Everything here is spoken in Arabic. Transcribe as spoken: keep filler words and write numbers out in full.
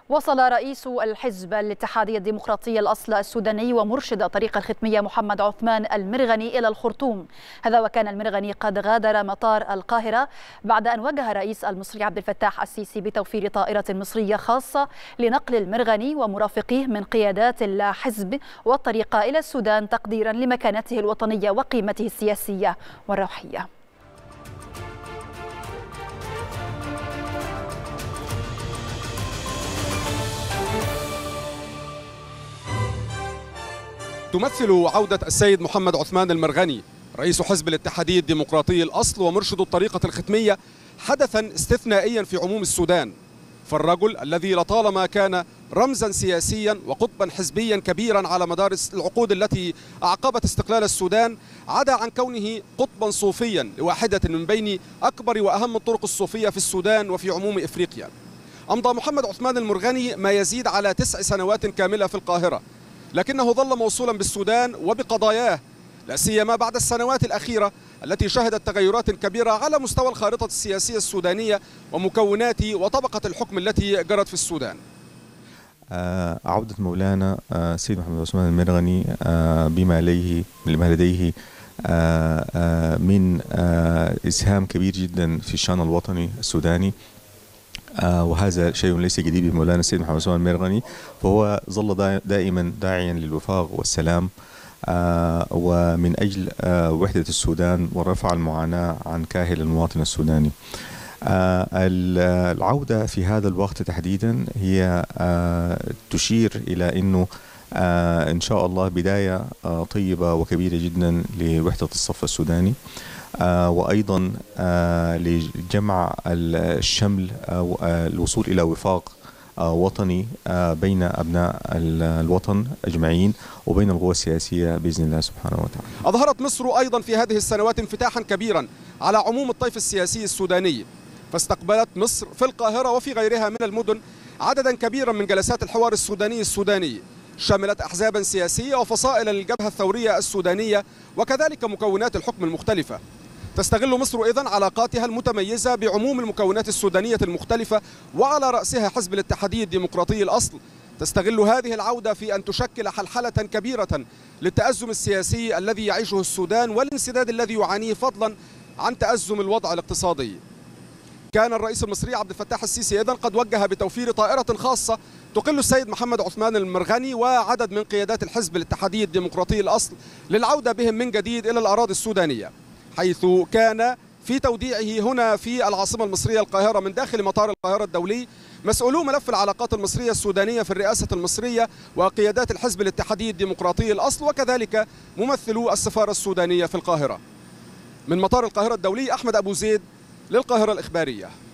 وصل رئيس الحزب الاتحادي الديمقراطي الأصل السوداني ومرشد الطريقة الختمية محمد عثمان المرغني إلى الخرطوم. هذا وكان المرغني قد غادر مطار القاهرة بعد أن وجه الرئيس المصري عبد الفتاح السيسي بتوفير طائرة مصرية خاصة لنقل المرغني ومرافقيه من قيادات الحزب والطريقة إلى السودان تقديرا لمكانته الوطنية وقيمته السياسية والروحية. تمثل عودة السيد محمد عثمان المرغني رئيس حزب الاتحادي الديمقراطي الأصل ومرشد الطريقة الختمية حدثا استثنائيا في عموم السودان. فالرجل الذي لطالما كان رمزا سياسيا وقطبا حزبيا كبيرا على مدار العقود التي أعقبت استقلال السودان عدا عن كونه قطبا صوفيا لواحدة من بين أكبر وأهم الطرق الصوفية في السودان وفي عموم إفريقيا. أمضى محمد عثمان المرغني ما يزيد على تسع سنوات كاملة في القاهرة، لكنه ظل موصولا بالسودان وبقضاياه، لا سيما بعد السنوات الأخيرة التي شهدت تغيرات كبيرة على مستوى الخارطة السياسية السودانية ومكونات وطبقة الحكم التي جرت في السودان. آه عودة مولانا آه سيد محمد عثمان المرغني آه بما لديه بما لديه آه آه من آه إسهام كبير جدا في الشأن الوطني السوداني، آه وهذا شيء ليس جديد بمولانا السيد محمد عثمان المرغني، فهو ظل دائما داعيا للوفاق والسلام آه ومن أجل آه وحدة السودان ورفع المعاناة عن كاهل المواطن السوداني. آه العودة في هذا الوقت تحديدا هي آه تشير إلى أنه آه إن شاء الله بداية آه طيبة وكبيرة جدا لوحدة الصف السوداني، آه وأيضا آه لجمع الشمل آه الوصول إلى وفاق آه وطني آه بين أبناء الوطن أجمعين وبين القوى السياسية بإذن الله سبحانه وتعالى. أظهرت مصر أيضا في هذه السنوات انفتاحا كبيرا على عموم الطيف السياسي السوداني، فاستقبلت مصر في القاهرة وفي غيرها من المدن عددا كبيرا من جلسات الحوار السوداني السوداني، شملت أحزابا سياسية وفصائل للجبهة الثورية السودانية وكذلك مكونات الحكم المختلفة. تستغل مصر إذن علاقاتها المتميزة بعموم المكونات السودانية المختلفة وعلى رأسها حزب الاتحادي الديمقراطي الأصل، تستغل هذه العودة في أن تشكل حلحلة كبيرة للتأزم السياسي الذي يعيشه السودان والانسداد الذي يعانيه فضلا عن تأزم الوضع الاقتصادي. كان الرئيس المصري عبد الفتاح السيسي إذن قد وجه بتوفير طائرة خاصة تقل السيد محمد عثمان المرغني وعدد من قيادات الحزب الاتحادي الديمقراطي الأصل للعودة بهم من جديد إلى الأراضي السودانية، حيث كان في توديعه هنا في العاصمة المصرية القاهرة من داخل مطار القاهرة الدولي مسؤولو ملف العلاقات المصرية السودانية في الرئاسة المصرية وقيادات الحزب الاتحادي الديمقراطي الأصل وكذلك ممثلو السفارة السودانية في القاهرة. من مطار القاهرة الدولي أحمد أبو زيد للقاهرة الإخبارية.